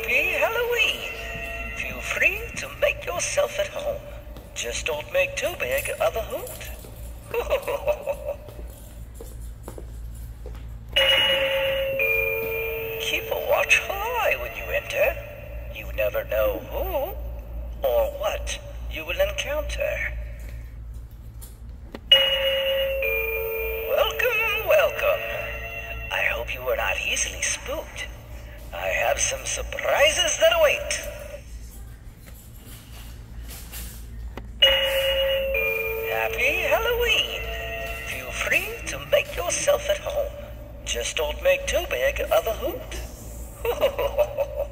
Happy Halloween! Feel free to make yourself at home. Just don't make too big of a hoot. Keep a watchful eye when you enter. You never know who or what you will encounter. Welcome, welcome. I hope you were not easily spooked. I have some surprises that await. Happy Halloween! Feel free to make yourself at home. Just don't make too big of a hoot.